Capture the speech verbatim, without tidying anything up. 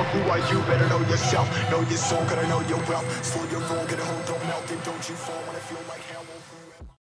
Who are you? Better know yourself. Know your soul, gotta know your wealth. Slow your roll, get a hold, don't melt. And don't you fall when I feel like hell.